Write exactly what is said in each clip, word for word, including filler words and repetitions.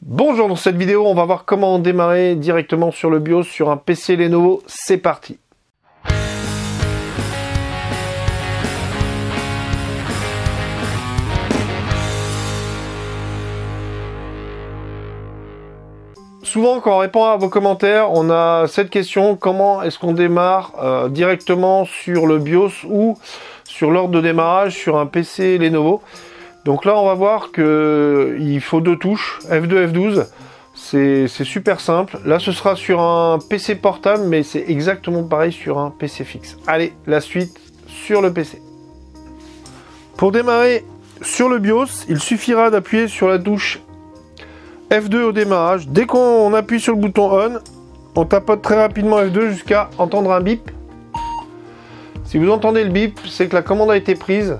Bonjour, dans cette vidéo, on va voir comment démarrer directement sur le BIOS sur un P C Lenovo. C'est parti. Souvent, quand on répond à vos commentaires, on a cette question: comment est-ce qu'on démarre euh, directement sur le BIOS ou sur l'ordre de démarrage sur un P C Lenovo? Donc là, on va voir que il faut deux touches, F deux, F douze. C'est super simple. Là, ce sera sur un P C portable, mais c'est exactement pareil sur un P C fixe. Allez, la suite sur le P C. Pour démarrer sur le BIOS, il suffira d'appuyer sur la touche F deux au démarrage. Dès qu'on appuie sur le bouton On, on tapote très rapidement F deux jusqu'à entendre un bip. Si vous entendez le bip, c'est que la commande a été prise.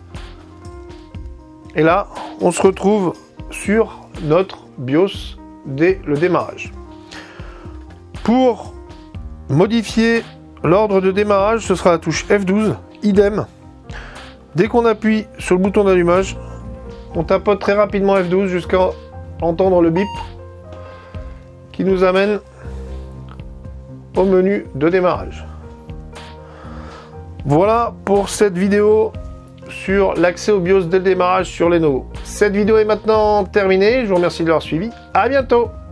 Et là, on se retrouve sur notre BIOS dès le démarrage. Pour modifier l'ordre de démarrage, ce sera la touche F douze, idem. Dès qu'on appuie sur le bouton d'allumage, on tapote très rapidement F douze jusqu'à entendre le bip qui nous amène au menu de démarrage. Voilà pour cette vidéo sur l'accès au BIOS dès le démarrage sur Lenovo. Cette vidéo est maintenant terminée. Je vous remercie de l'avoir suivi. À bientôt.